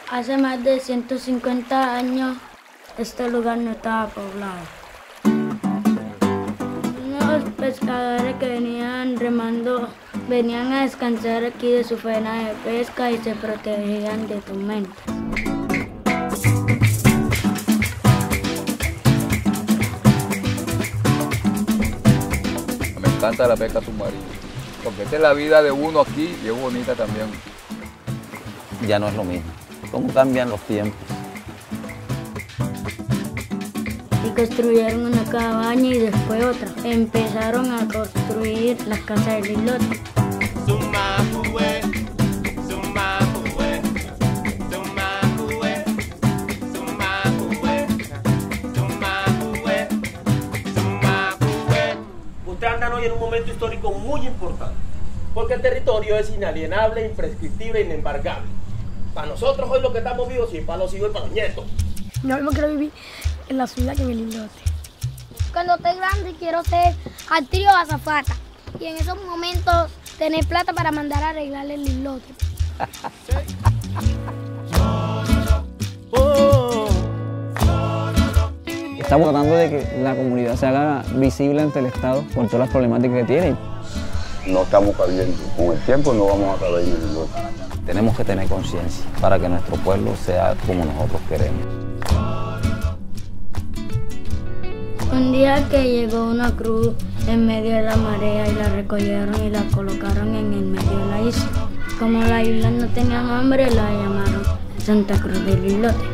Hace más de 150 años este lugar no estaba poblado. Unos pescadores que venían remando venían a descansar aquí de su faena de pesca y se protegían de tormentas. Me encanta la pesca submarina, porque esta es la vida de uno aquí y es bonita también. Ya no es lo mismo. ¿Cómo cambian los tiempos? Y construyeron una cabaña y después otra. Empezaron a construir las casas del islote. Ustedes andan hoy en un momento histórico muy importante, porque el territorio es inalienable, imprescriptible e inembargable. Para nosotros hoy lo que estamos vivos, y para los hijos y para los nietos. Yo mismo quiero vivir en la ciudad que en el islote. Cuando esté grande quiero ser actriz o azafata. Y en esos momentos tener plata para mandar a arreglar el islote. Estamos tratando de que la comunidad se haga visible ante el Estado por todas las problemáticas que tiene. No estamos cabiendo. Con el tiempo no vamos a caber en el islote. Tenemos que tener conciencia para que nuestro pueblo sea como nosotros queremos. Un día que llegó una cruz en medio de la marea y la recogieron y la colocaron en el medio de la isla. Como la isla no tenía nombre, la llamaron Santa Cruz del Islote.